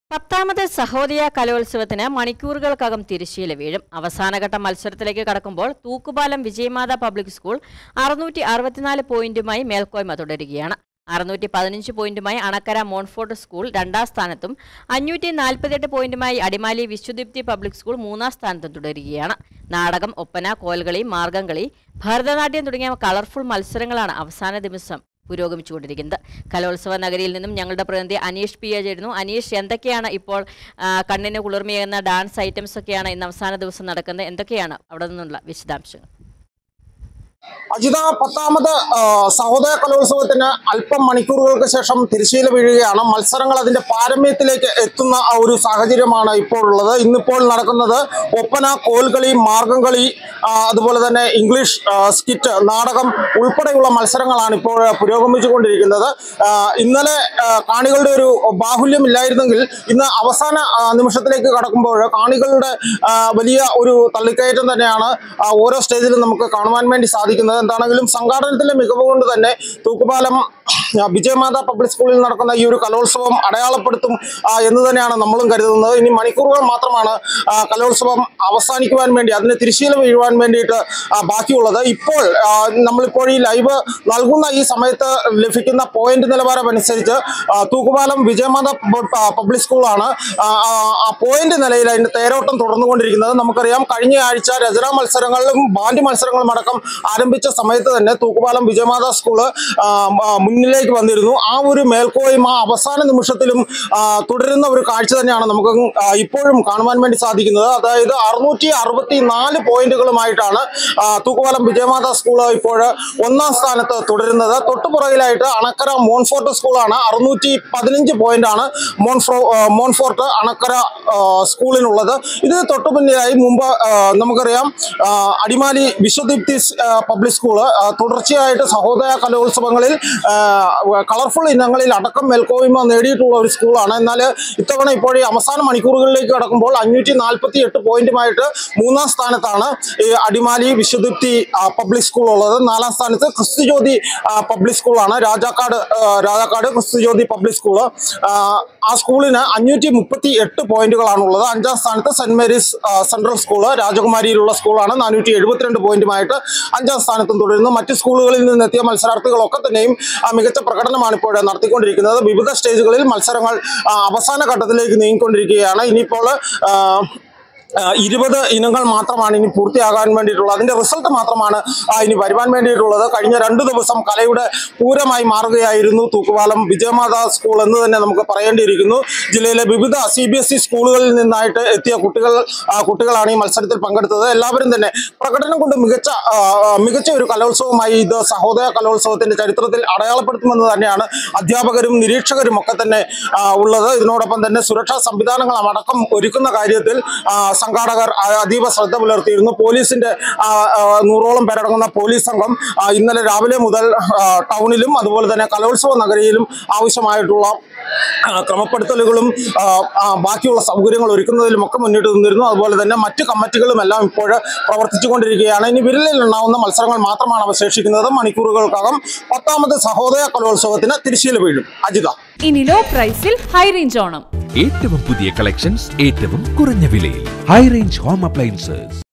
പത്താമത് സഹോദയ കലോത്സവത്തിന് മണിക്കൂറുകൾക്കകം തിരശ്ശീല വീഴും. അവസാനഘട്ട മത്സരത്തിലേക്ക് കടക്കുമ്പോൾ തൂക്കുപാലം വിജയമാത പബ്ലിക് സ്കൂൾ 664 പോയിന്റുമായി മേൽക്കോയ്മ തുടരുകയാണ്. 615 പോയിന്റുമായി അണക്കര മോൺഫോർട്ട് സ്കൂൾ രണ്ടാം സ്ഥാനത്തും 548 പോയിന്റുമായി അടിമാലി വിശ്വദീപ്തി പബ്ലിക് സ്കൂൾ മൂന്നാം സ്ഥാനത്തും തുടരുകയാണ്. നാടകം, ഒപ്പന, കോൽകളി, മാർഗംകളി, ഭരതനാട്യം തുടങ്ങിയ കളർഫുൾ മത്സരങ്ങളാണ് അവസാന ദിവസം പുരോഗമിച്ചുകൊണ്ടിരിക്കുന്നത്. കലോത്സവ നഗരിയിൽ നിന്നും ഞങ്ങളുടെ പ്രതിനിധി അനീഷ് പി ചേരുന്നു. അനീഷ്, എന്തൊക്കെയാണ് ഇപ്പോൾ കണ്ണിന് കുളിർമയേകുന്ന ഡാൻസ് ഐറ്റംസ് ഒക്കെയാണ് ഇന്ന് അവസാന ദിവസം നടക്കുന്നത്? എന്തൊക്കെയാണ് അവിടെ നിന്നുള്ള വിശദാംശങ്ങൾ? അജിത, പത്താമത് സഹോദയ കലോത്സവത്തിന് അല്പം മണിക്കൂറുകൾക്ക് ശേഷം തിരശ്ശീല വീഴുകയാണ്. മത്സരങ്ങൾ അതിന്റെ പാരമ്യത്തിലേക്ക് എത്തുന്ന ഒരു സാഹചര്യമാണ് ഇപ്പോൾ ഉള്ളത്. ഇന്നിപ്പോൾ നടക്കുന്നത് ഒപ്പന, കോൽകളി, മാർഗംകളി, അതുപോലെ തന്നെ ഇംഗ്ലീഷ് സ്കിറ്റ്, നാടകം ഉൾപ്പെടെയുള്ള മത്സരങ്ങളാണ് ഇപ്പോൾ പുരോഗമിച്ചുകൊണ്ടിരിക്കുന്നത്. ഇന്നലെ കാണികളുടെ ഒരു ബാഹുല്യമില്ലായിരുന്നെങ്കിൽ ഇന്ന് അവസാന നിമിഷത്തിലേക്ക് കടക്കുമ്പോൾ കാണികളുടെ വലിയ ഒരു തള്ളിക്കയറ്റം തന്നെയാണ് ഓരോ സ്റ്റേജിലും നമുക്ക് കാണുവാൻ വേണ്ടി സാധിക്കുന്നത്. എന്താണെങ്കിലും സംഘാടനത്തിലെ മികവ് കൊണ്ട് തന്നെ തൂക്കുപാലം വിജയമാത പബ്ലിക് സ്കൂളിൽ നടക്കുന്ന ഈ ഒരു കലോത്സവം അടയാളപ്പെടുത്തും എന്ന് തന്നെയാണ് നമ്മളും കരുതുന്നത്. ഇനി മണിക്കൂറുകൾ മാത്രമാണ് കലോത്സവം അവസാനിക്കുവാൻ വേണ്ടി, അതിന് തിരശ്ശീല വീഴുവാൻ വേണ്ടിയിട്ട് ബാക്കിയുള്ളത്. ഇപ്പോൾ നമ്മളിപ്പോൾ ഈ ലൈവ് നൽകുന്ന ഈ സമയത്ത് ലഭിക്കുന്ന പോയിന്റ് നിലവാരം അനുസരിച്ച് തൂക്കുപാലം വിജയമാത പബ്ലിക് സ്കൂളാണ് ആ പോയിന്റ് നിലയിൽ അതിന്റെ തേരോട്ടം തുടർന്നുകൊണ്ടിരിക്കുന്നത്. നമുക്കറിയാം, കഴിഞ്ഞ ആഴ്ച രചനാ മത്സരങ്ങളിലും ബാൻഡ് മത്സരങ്ങളും അടക്കം ആരംഭിച്ച സമയത്ത് തന്നെ തൂക്കുപാലം വിജയമാത സ്കൂള് മുന്നിലേക്ക് വന്നിരുന്നു. ആ ഒരു മേൽക്കോയ്മ അവസാന നിമിഷത്തിലും തുടരുന്ന ഒരു കാഴ്ച തന്നെയാണ് നമുക്ക് ഇപ്പോഴും കാണുവാൻ വേണ്ടി സാധിക്കുന്നത്. അതായത് 664 പോയിന്റുകളുമായിട്ടാണ് തൂക്കുപാലം വിജയമാത സ്കൂള് ഇപ്പോൾ ഒന്നാം സ്ഥാനത്ത് തുടരുന്നത്. തൊട്ടുപുറകിലായിട്ട് അണക്കര മോൺഫോർട്ട് സ്കൂളാണ്. 615 പോയിന്റാണ് മോൺഫോർട്ട് അണക്കര സ്കൂളിനുള്ളത്. ഇതിന് തൊട്ടു പിന്നിലായി മുമ്പ് നമുക്കറിയാം അടിമാലി വിശ്വദീപ്തി പബ്ലിക് സ്കൂള് തുടർച്ചയായിട്ട് സഹോദയ കലോത്സവങ്ങളിൽ കളർഫുൾ ഇനങ്ങളിൽ അടക്കം മേൽക്കോയ്മ നേടിയിട്ടുള്ള ഒരു സ്കൂളാണ്. എന്നാൽ ഇത്തവണ ഇപ്പോൾ ഈ അവസാന മണിക്കൂറുകളിലേക്ക് കടക്കുമ്പോൾ 548 പോയിന്റുമായിട്ട് മൂന്നാം സ്ഥാനത്താണ് ഈ അടിമാലി വിശ്വദീപ്തി പബ്ലിക് സ്കൂൾ ഉള്ളത്. നാലാം സ്ഥാനത്ത് ക്രിസ്തുജ്യോതി പബ്ലിക് സ്കൂളാണ്. Rajakkad Kristhujyothi public school. ആ സ്കൂളിന് 538 പോയിന്റുകളാണുള്ളത്. അഞ്ചാം സ്ഥാനത്ത് സെന്റ് മേരീസ് സെൻട്രൽ സ്കൂള് രാജകുമാരിയിലുള്ള സ്കൂളാണ്. 472 പോയിന്റുമായിട്ട് അഞ്ചാം സ്ഥാനത്തും തുടരുന്നു. മറ്റ് സ്കൂളുകളിൽ നിന്നെത്തിയ മത്സരാർത്ഥികളൊക്കെ തന്നെയും മികച്ച പ്രകടനമാണ് ഇപ്പോൾ നടത്തിക്കൊണ്ടിരിക്കുന്നത്. വിവിധ സ്റ്റേജുകളിൽ മത്സരങ്ങൾ അവസാന ഘട്ടത്തിലേക്ക് നീങ്ങിക്കൊണ്ടിരിക്കുകയാണ്. ഇനിയിപ്പോൾ 20 ഇനങ്ങൾ മാത്രമാണ് ഇനി പൂർത്തിയാകാൻ വേണ്ടിയിട്ടുള്ളത്. അതിന്റെ റിസൾട്ട് മാത്രമാണ് ഇനി വരുവാൻ വേണ്ടിയിട്ടുള്ളത്. കഴിഞ്ഞ 2 ദിവസം കലയുടെ പൂരമായി മാറുകയായിരുന്നു തൂക്കുപാലം വിജയമാത സ്കൂൾ എന്ന് തന്നെ നമുക്ക് പറയേണ്ടിയിരിക്കുന്നു. ജില്ലയിലെ വിവിധ CBSE സ്കൂളുകളിൽ നിന്നായിട്ട് എത്തിയ കുട്ടികളാണ് ഈ മത്സരത്തിൽ പങ്കെടുത്തത്. എല്ലാവരും തന്നെ പ്രകടനം കൊണ്ട് മികച്ച ഒരു കലോത്സവമായി ഇത് സഹോദയ കലോത്സവത്തിന്റെ ചരിത്രത്തിൽ അടയാളപ്പെടുത്തുമെന്ന് തന്നെയാണ് അധ്യാപകരും നിരീക്ഷകരും ഒക്കെ തന്നെ ഉള്ളത്. ഇതിനോടൊപ്പം തന്നെ സുരക്ഷാ സംവിധാനങ്ങൾ അടക്കം ഒരുക്കുന്ന കാര്യത്തിൽ സംഘാടകർ അതീവ ശ്രദ്ധ പുലർത്തിയിരുന്നു. പോലീസിന്റെ 100ഓളം പേരടങ്ങുന്ന പോലീസ് സംഘം ഇന്നലെ രാവിലെ മുതൽ ടൗണിലും അതുപോലെ തന്നെ കലോത്സവ നഗരിയിലും ആവശ്യമായിട്ടുള്ള ക്രമപ്പെടുത്തലുകളും ബാക്കിയുള്ള സൗകര്യങ്ങൾ ഒരുക്കുന്നതിലുമൊക്കെ മുന്നിട്ട് നിന്നിരുന്നു. അതുപോലെ തന്നെ മറ്റ് കമ്മിറ്റികളും എല്ലാം ഇപ്പോൾ പ്രവർത്തിച്ചുകൊണ്ടിരിക്കുകയാണ്. ഇനി വിരലിൽ എണ്ണാവുന്ന മത്സരങ്ങൾ മാത്രമാണ് അവശേഷിക്കുന്നത്. മണിക്കൂറുകൾക്കകം 10ാമത് സഹോദയ കലോത്സവത്തിന് തിരശ്ശീല വീഴും. അജിത, ഇനി ലോ പ്രൈസിൽ ഹൈ റേഞ്ച് ഓണം. ഏറ്റവും പുതിയ കളക്ഷൻസ് ഏറ്റവും കുറഞ്ഞ വിലയിൽ. High range home appliances.